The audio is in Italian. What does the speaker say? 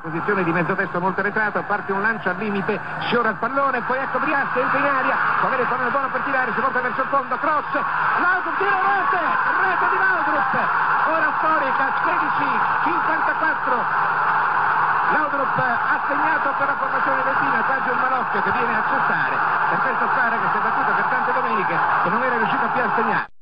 Posizione di mezzotesto molto arretrato, parte un lancio al limite, sciora il pallone, poi ecco Briassi, entra in aria, può avere il pallone buono per tirare, si porta verso il fondo, cross, Laudrup, tiro, rete di Laudrup, ora storica, 16:54, Laudrup ha segnato per la formazione ventina, quasi un Malocchio che viene a cessare per questa squadra che si è battuta per tante domeniche e non era riuscito più a segnare.